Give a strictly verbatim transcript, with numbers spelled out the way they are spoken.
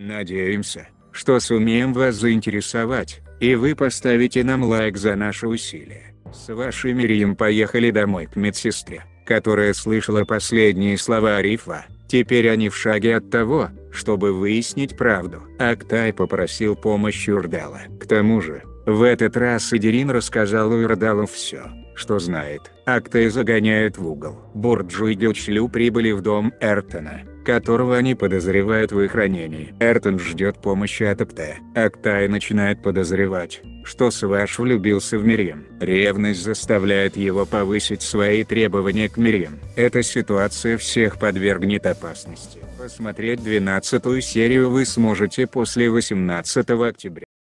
Надеемся, что сумеем вас заинтересовать, и вы поставите нам лайк за наши усилия. С вашей Мирием поехали домой к медсестре, которая слышала последние слова Арифа. Теперь они в шаге от того, чтобы выяснить правду. Актай попросил помощи Урдала. К тому же, в этот раз Идирин рассказал Урдалу все, что знает. Актай загоняет в угол. Бурджу и Гючлю прибыли в дом Эртона, которого они подозревают в их ранении. Эртон ждет помощи от Актай. Актай начинает подозревать, что Сваш влюбился в Мириам. Ревность заставляет его повысить свои требования к Мириам. Эта ситуация всех подвергнет опасности. Посмотреть двенадцатую серию вы сможете после восемнадцатого октября.